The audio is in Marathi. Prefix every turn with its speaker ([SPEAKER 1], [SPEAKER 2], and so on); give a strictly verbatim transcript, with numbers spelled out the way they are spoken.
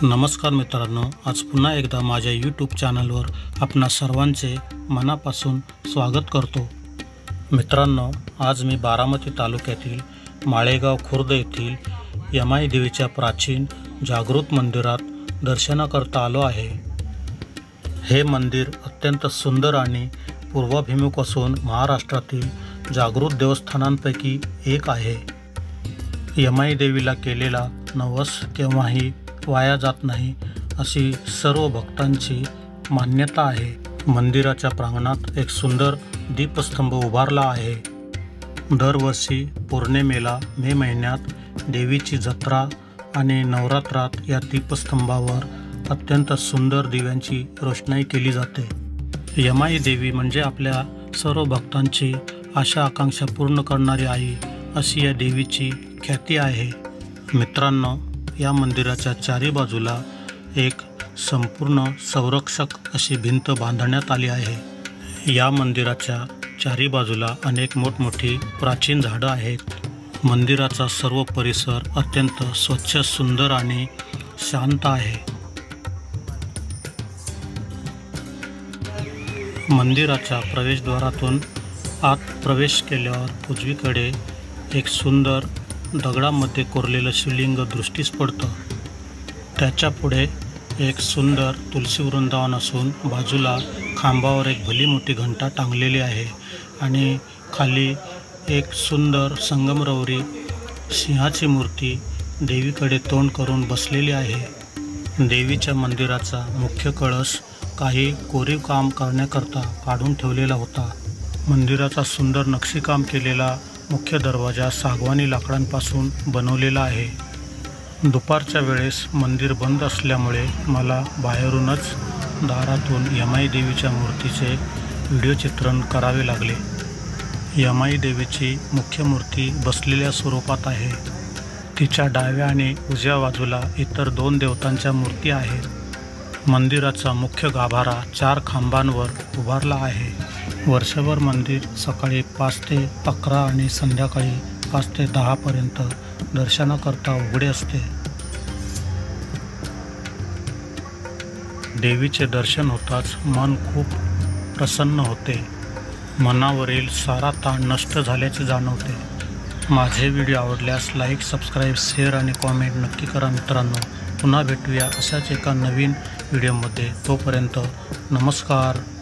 [SPEAKER 1] नमस्कार मित्रांनो, आज पुन्हा एकदा माझ्या यूट्यूब चॅनलवर आपणा सर्वांचे मनापासून स्वागत करतो। मित्रांनो, आज मी बारामती तालुक्यातील माळेगाव खुर्द येथील यमाई देवीच्या प्राचीन जागृत मंदिरात दर्शनाकरता आलो आहे। हे मंदिर अत्यंत सुंदर आणि पूर्वाभिमुख असून महाराष्ट्रातील जागृत देवस्थानांपैकी एक आहे। यमाई देवीला केलेला नवस केव्हाही वाया जात नाही अशी सर्व भक्तांची मान्यता आहे। मंदिराच्या प्रांगणात एक सुंदर दीपस्तंभ उभारला आहे। दरवर्षी पौर्णिमेला मे महिन्यात देवीची जत्रा आणि नवरात्रात या दीपस्तंभावर अत्यंत सुंदर दिव्यांची रोषणाई केली जाते। यमाई देवी म्हणजे आपल्या सर्व भक्तांची आशा आकांक्षा पूर्ण करणारी आई अशी या देवीची ख्याती आहे। मित्रांनो, या मंदिराच्या चारी बाजूला एक संपूर्ण संरक्षक अशी भिंत बांधण्यात आली आहे। या मंदिराच्या चारी बाजूला अनेक मोठमोठी प्राचीन झाडं आहेत। मंदिराचा सर्व परिसर अत्यंत स्वच्छ, सुंदर आणि शांत आहे। मंदिराच्या प्रवेशद्वारातून आत प्रवेश केल्यावर उजवीकडे एक सुंदर दगडामध्ये कोरलेलं शिवलिंग दृष्टीस पडतं। त्याच्या पुढे एक सुंदर तुलसी वृंदावन असून बाजूला खांबावर एक भली मोठी घंटा टांगलेली आहे आणि खाली एक सुंदर संगमरवरी सिंहाची मूर्ती देवीकडे तोंड करून बसलेली आहे। देवीच्या मंदिराचा मुख्य कळस काही कोरीव काम करण्याकरता काढून ठेवलेला होता। मंदिराचा सुंदर नक्षीकाम केलेला मुख्य दरवाजा सागवानी लाकडांपासून बनवलेला आहे। दुपारच्या वेळेस मंदिर बंद असल्यामुळे मला बाहेरूनच दारातून यमाई देवीच्या मूर्तीचे व्हिडिओ चित्रण करावे लागले। यमाई देवीची मुख्य मूर्ती बसलेल्या स्वरूपात आहे। तिच्या डाव्या आणि उजव्या बाजूला इतर दोन देवतांच्या मूर्ती आहेत। मंदिराचा मुख्य गाभारा चार खांबांवर उभारला आहे। वर्षभर मंदिर सकाळी पाच ते अकरा आणि संध्याकाळी पाच ते दहापर्यंत दर्शनाकरता उघडे असते। देवीचे दर्शन होताच मन खूप प्रसन्न होते। मनावरील सारा ताण नष्ट झाल्याचे जाणवते। माझे व्हिडिओ आवडल्यास लाईक, सबस्क्राईब, शेअर आणि कॉमेंट नक्की करा मित्रांनो। पुन्हा भेटूया अशाच एका नवीन व्हिडिओमध्ये। तोपर्यंत नमस्कार।